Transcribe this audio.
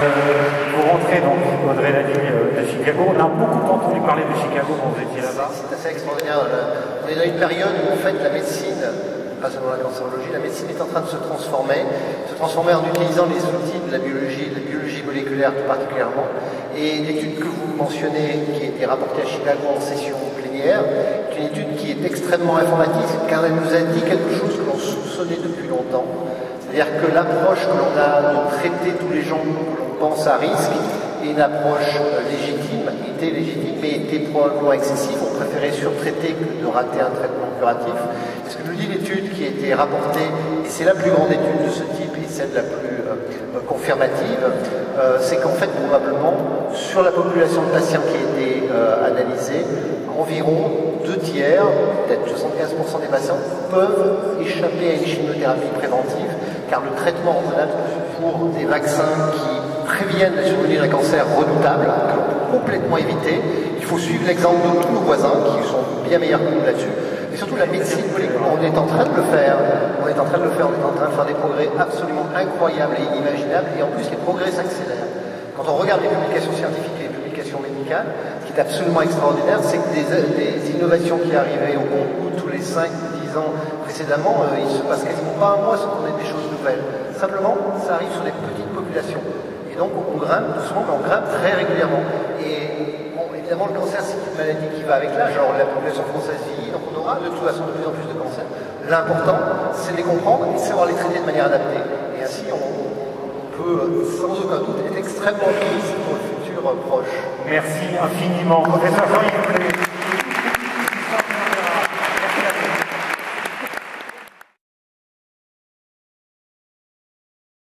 Vous rentrez donc, Audrey l'a dit, de Chicago. On a beaucoup entendu parler de Chicago quand vous étiez là-bas. C'est assez extraordinaire. On est dans une période où en fait la médecine, pas seulement la cancérologie, la médecine est en train de se transformer en utilisant les outils de la biologie moléculaire tout particulièrement. Et l'étude que vous mentionnez, qui a été rapportée à Chicago en session plénière, est une étude qui est extrêmement informative car elle nous a dit quelque chose que l'on soupçonnait depuis longtemps. C'est-à-dire que l'approche que l'on a de traiter tous les gens que l'on pense à risque est une approche légitime, mais était probablement excessive. On préférait surtraiter que de rater un traitement curatif. Et ce que nous dit l'étude qui a été rapportée, et c'est la plus grande étude de ce type et celle la plus confirmative, c'est qu'en fait, probablement, sur la population de patients qui a été analysée, environ 2 tiers, peut-être 75% des patients, peuvent échapper à une chimiothérapie préventive, car le traitement pour des vaccins qui préviennent la survenue d'un cancer redoutable, que l'on peut complètement éviter, il faut suivre l'exemple de tous nos voisins, qui sont bien meilleurs que nous là-dessus, et surtout la médecine moléculaire, on est en train de le faire, on est en train de faire des progrès absolument incroyables et inimaginables, et en plus les progrès s'accélèrent. Quand on regarde les publications scientifiques et les publications médicales, ce qui est absolument extraordinaire, c'est que des innovations qui arrivaient au compte tous les 5 ou 10 ans précédemment, il ne se passe quasiment pas un mois sans qu'on ait des choses nouvelles. Simplement, ça arrive sur des petites populations. Et donc, on grimpe doucement, mais on grimpe très régulièrement. Et bon, évidemment, le cancer, c'est une maladie qui va avec l'âge. Alors, la population française vieillit, donc on aura de toute façon de plus en plus de cancers. L'important, c'est de les comprendre et de savoir les traiter de manière adaptée. Et ainsi, on peut, sans aucun doute, être extrêmement optimiste pour le futur proche. Merci infiniment. Professeur Jean-Yves Play.